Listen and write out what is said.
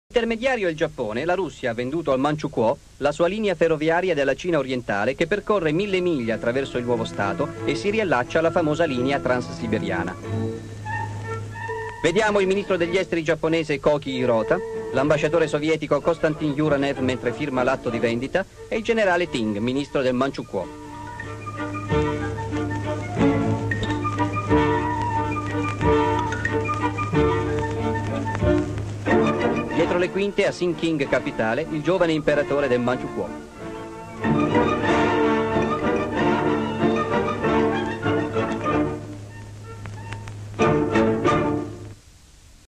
Intermediario è il Giappone, la Russia ha venduto al Manchukuo la sua linea ferroviaria della Cina orientale che percorre 1000 miglia attraverso il nuovo stato e si riallaccia alla famosa linea transsiberiana. Vediamo il ministro degli esteri giapponese Koki Hirota, l'ambasciatore sovietico Konstantin Uranev mentre firma l'atto di vendita e il generale Ting, ministro del Manchukuo. Dietro le quinte a Sinking capitale il giovane imperatore del Manchukuo.